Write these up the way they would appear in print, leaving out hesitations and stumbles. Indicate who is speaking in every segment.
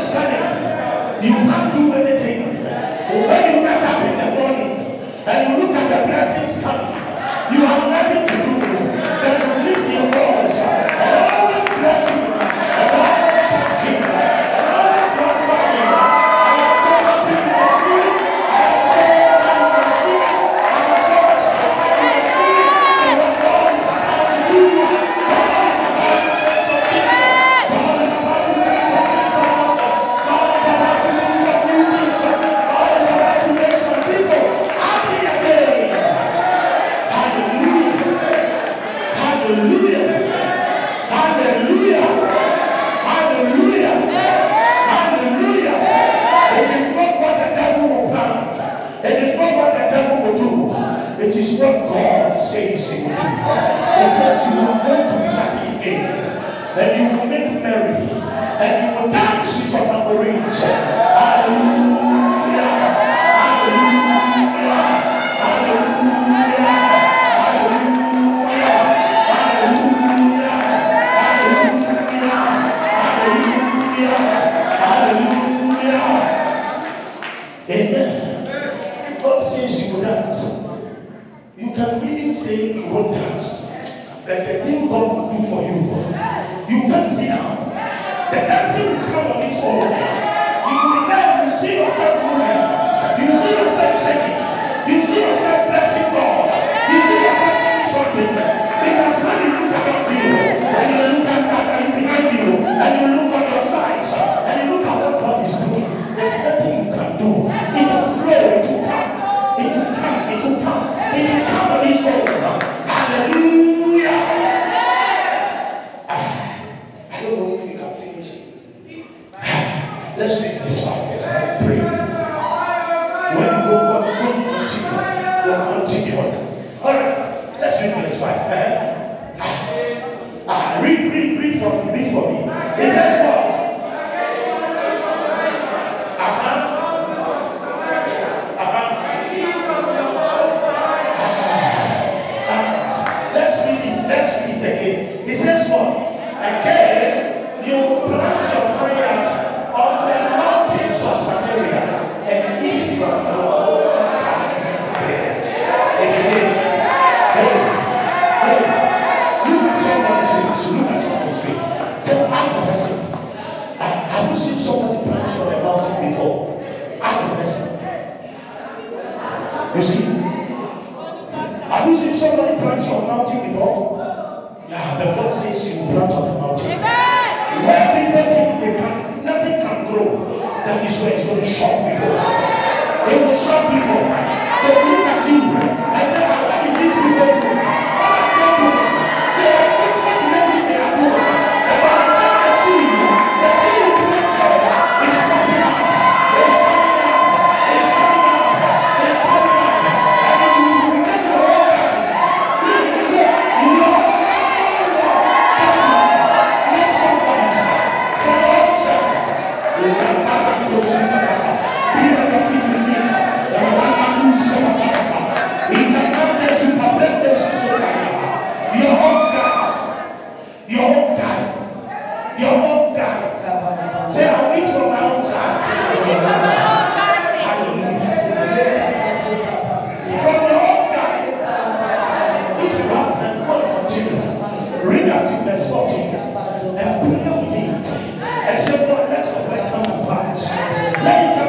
Speaker 1: standing, you can't do anything. When you get up in the morning and you look at the blessings coming, you have nothing to do than to lift your voice and always bless you and always thank him and always glorify him. I am so happy in the spirit. I am so glad in the spirit. I am so excited in the spirit for what God is about to do. God is about to say some things. God is about to take some things out. God is about to do some new things. God is about to make some people happy again. Hallelujah. Hallelujah. Hallelujah. Hallelujah. It is not what the devil will plan. It is not what the devil will do. It is what God says he will do. He says you are going to be happy again. And you will make merry. And you will dance with your tambourines. Hallelujah. Hallelujah. Hallelujah. Amen. God says you will dance. You can even say you will dance. That the thing God will do for you. You can see now. The dancing will come on its own. You will be there, you see yourself moving. You see yourself shaking. You see yourself blessing God. You see yourself doing something. Because when you look around you, and you look at that, and you behind you, and you look on your sides, and you look at what God is doing, there's nothing you can do. It will flow, it will come. It will come, it will come. It will come on its own. Hallelujah. I don't know if we can finish it. Let's read this one first. I pray. When you go, we'll continue. All right, let's read this one. Read for me. It says what? Let's read it again. It says what? Again, you will plant your vineyard on the mountains of Samaria and eat from the whole gardens there. Look at someone's face. Look at someone's face. Tell the person, have you seen somebody planting on a mountain before? Ask the person. You see? Have you seen somebody planting on a mountain before? Yeah, the Lord says you will plant on the mountain. Amen. Where people think nothing can grow, that is where it's going to shock people. It will shock people. They will look at you and say, what is this people doing? What are they doing? They are doing what they are doing. And by the time they see you, the thing you plant there is coming out. It's coming out. It's coming out. It's coming out. And if you begin to walk out, listen, you know, let somebody say, for the Lord said, you can have a little super. Be on your feet with me. And what I do so in the darkness, you can let this so your own God. Your own God. Your own God. Say, I wait for my own God. Hallelujah. From your own God. If you have and God continue, read out in verse 14 and pray with it. And say, God, let your way come to pass. Let it come.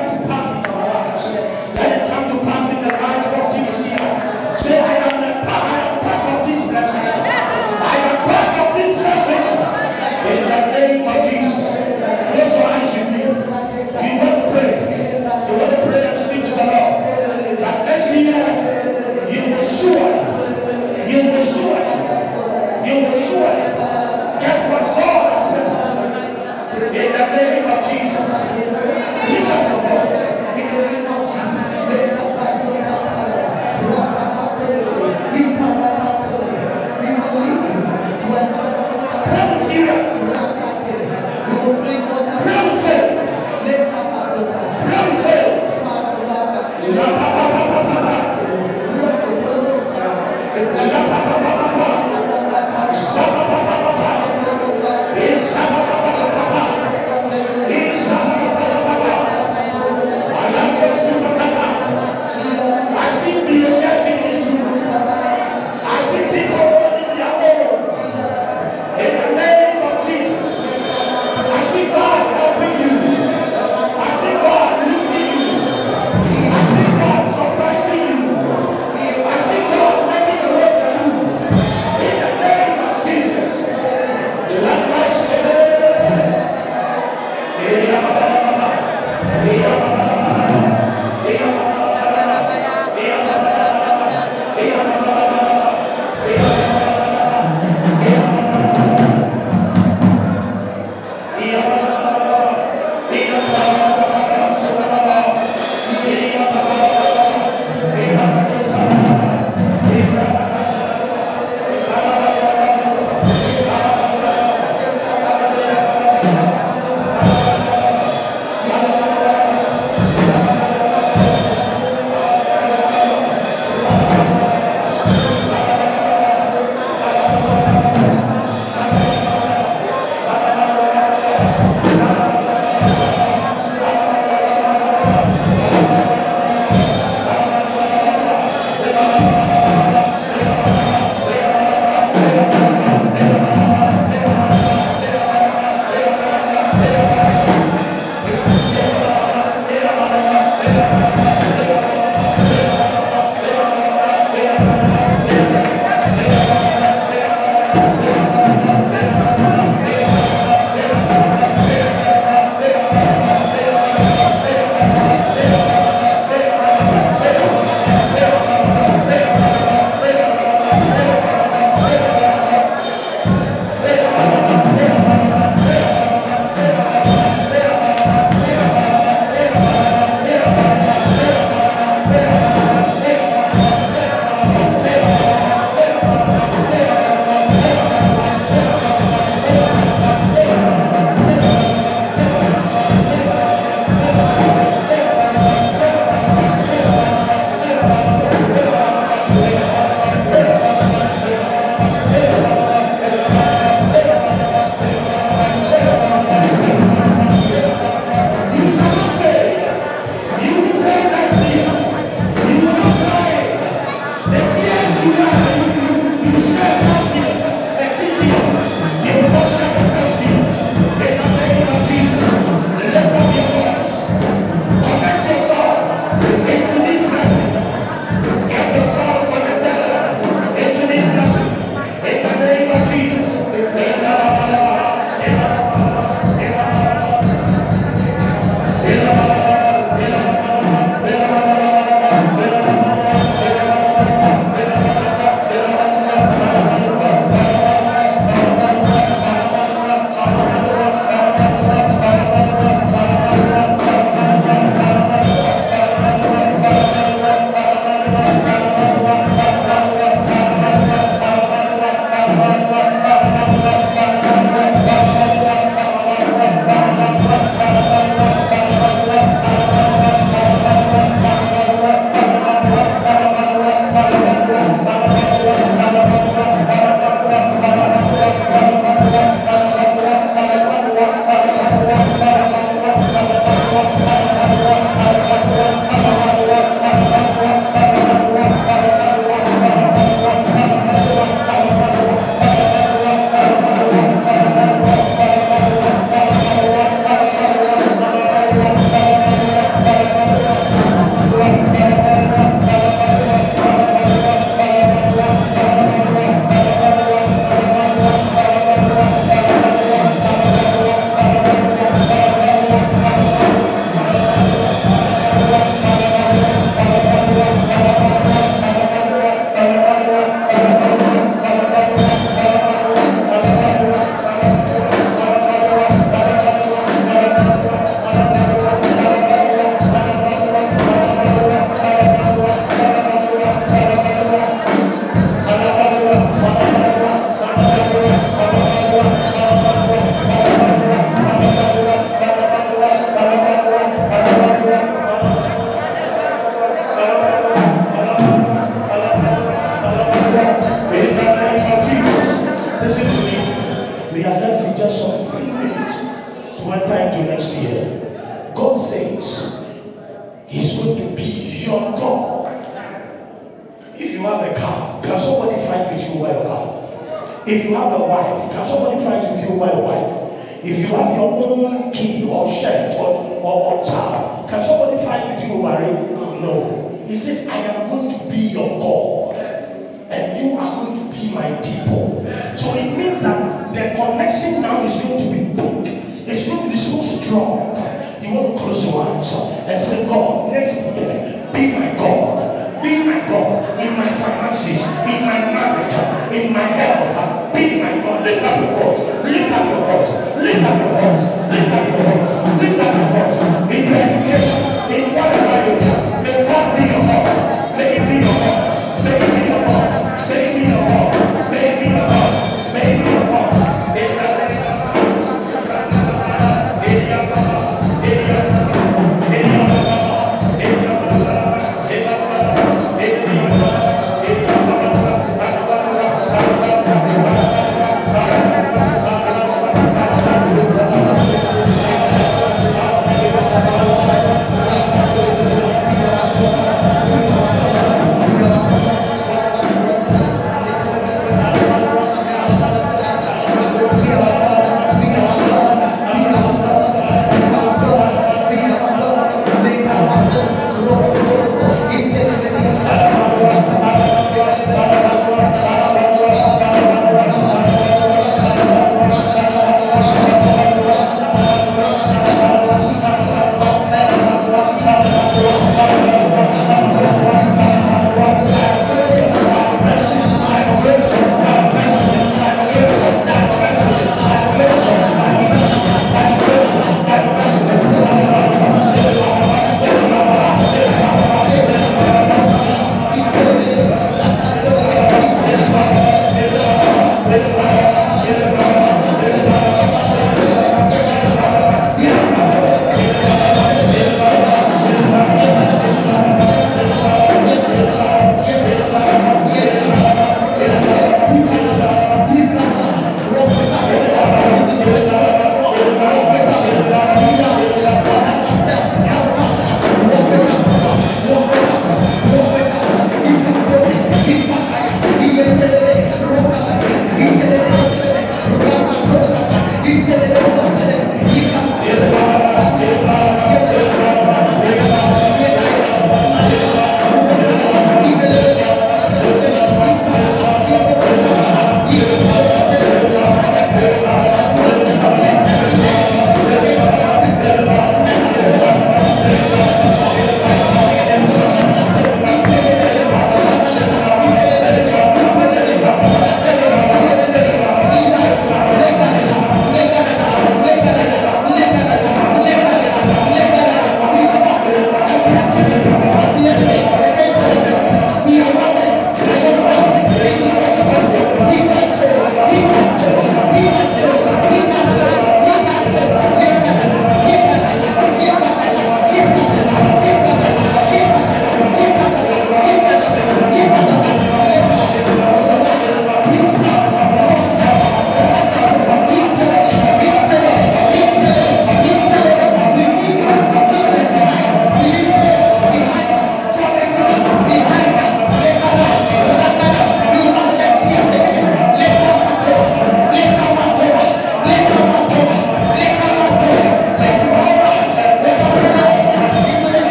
Speaker 1: If you have a wife, can somebody fight with you over a wife? If you have your own kid or shirt or child, can somebody fight with you over it? No. He says, I am going to be your God, and you are going to be my people. So it means that the connection now is going to be thick. It's going to be so strong. You want to close your eyes and say, God, next year, be my God. Be my God in my finances, in my marriage, in my health. Be my God. Lift up your voice. Lift up your voice. Lift up your voice. Lift up your voice.